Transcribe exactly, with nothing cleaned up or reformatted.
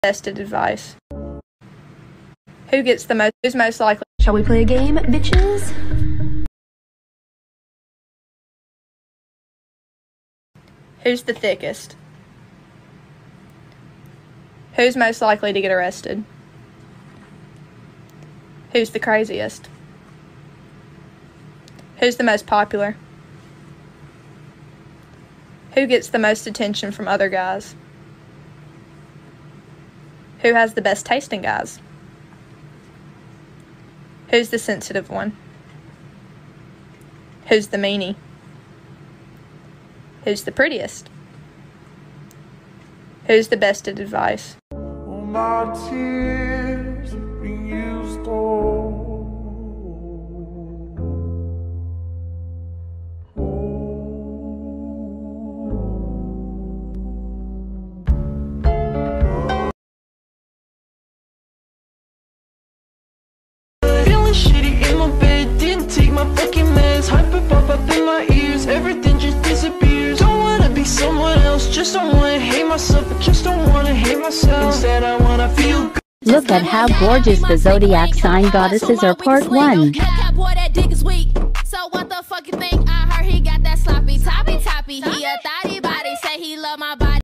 Tested advice. Who gets the most? Who's most likely? Shall we play a game, bitches? Who's the thickest? Who's most likely to get arrested? Who's the craziest? Who's the most popular? Who gets the most attention from other guys? Who has the best taste in guys? Who's the sensitive one? Who's the meanie? Who's the prettiest? Who's the best at advice? All my tears have been used all. Feeling shitty in my bed, didn't take my fucking meds. Hyper pop up in my ears, everything just disappears. Don't wanna be someone else, just don't wanna hate myself. I just don't wanna hate myself. Instead I wanna feel good. Look at how gorgeous the zodiac sign goddesses are. Part one. Boy, that dick is weak. So what the fuck you think? I heard he got that sloppy toppy toppy. He a thotty body, say he love my